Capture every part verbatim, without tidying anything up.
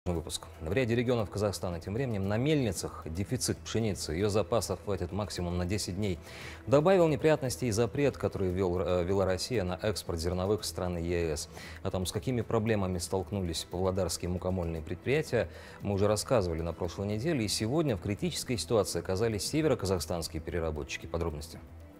Выпуск. В ряде регионов Казахстана тем временем на мельницах дефицит пшеницы. Ее запасов хватит максимум на десять дней. Добавил неприятностей и запрет, который ввел, ввела Россия на экспорт зерновых в страны Е Эс. О том, с какими проблемами столкнулись павлодарские мукомольные предприятия, мы уже рассказывали на прошлой неделе. И сегодня в критической ситуации оказались североказахстанские переработчики. Подробности.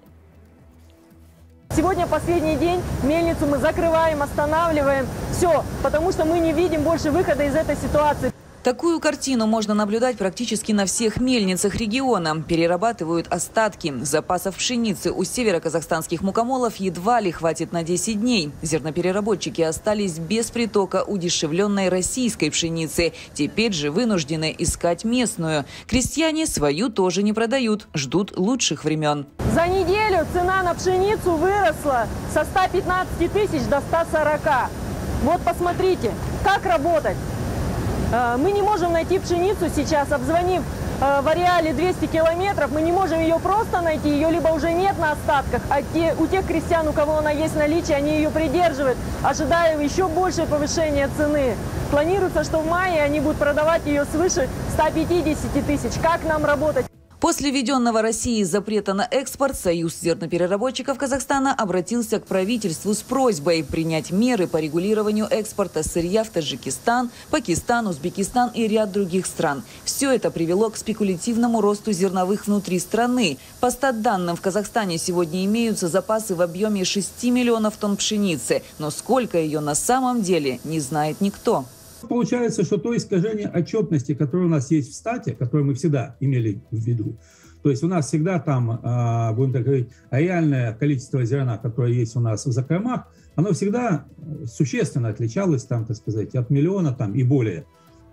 Сегодня последний день, мельницу мы закрываем, останавливаем. Все, потому что мы не видим больше выхода из этой ситуации. Такую картину можно наблюдать практически на всех мельницах региона. Перерабатывают остатки. Запасов пшеницы у североказахстанских мукомолов едва ли хватит на десять дней. Зернопереработчики остались без притока удешевленной российской пшеницы. Теперь же вынуждены искать местную. Крестьяне свою тоже не продают, ждут лучших времен. За неделю цена на пшеницу выросла со ста пятнадцати тысяч до ста сорока. Вот посмотрите, как работать. Мы не можем найти пшеницу сейчас, обзвонив в ареале двести километров, мы не можем ее просто найти, ее либо уже нет на остатках, а те, у тех крестьян, у кого она есть в наличии, они ее придерживают, ожидая еще большее повышение цены. Планируется, что в мае они будут продавать ее свыше ста пятидесяти тысяч. Как нам работать? После введенного Россией запрета на экспорт Союз зернопереработчиков Казахстана обратился к правительству с просьбой принять меры по регулированию экспорта сырья в Таджикистан, Пакистан, Узбекистан и ряд других стран. Все это привело к спекулятивному росту зерновых внутри страны. По статданным, в Казахстане сегодня имеются запасы в объеме шести миллионов тонн пшеницы, но сколько ее на самом деле, не знает никто. Получается, что то искажение отчетности, которое у нас есть в стате, которое мы всегда имели в виду, то есть у нас всегда там, будем так говорить, реальное количество зерна, которое есть у нас в закромах, оно всегда существенно отличалось, там, так сказать, от миллиона там, и более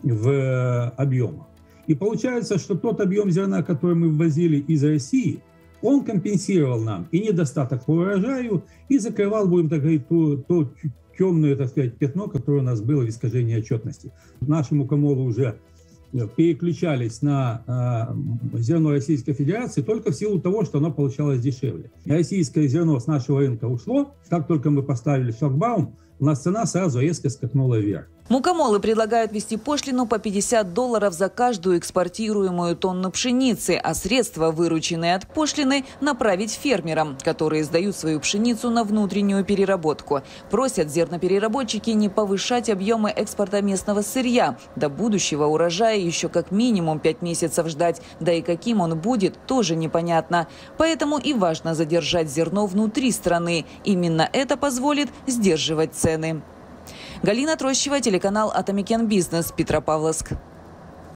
в объемах. И получается, что тот объем зерна, который мы ввозили из России, он компенсировал нам и недостаток по урожаю, и закрывал, будем так говорить, то, то темное, так сказать, пятно, которое у нас было в искажении отчетности. Наши мукомолы уже переключались на э, зерно Российской Федерации только в силу того, что оно получалось дешевле. Российское зерно с нашего рынка ушло. Как только мы поставили шлагбаум, у нас цена сразу резко скакнула вверх. Мукомолы предлагают ввести пошлину по пятьдесят долларов за каждую экспортируемую тонну пшеницы, а средства, вырученные от пошлины, направить фермерам, которые сдают свою пшеницу на внутреннюю переработку. Просят зернопереработчики не повышать объемы экспорта местного сырья. До будущего урожая еще как минимум пять месяцев ждать, да и каким он будет, тоже непонятно. Поэтому и важно задержать зерно внутри страны. Именно это позволит сдерживать цены. Галина Трощева, телеканал Атамикен Бизнес, Петропавловск.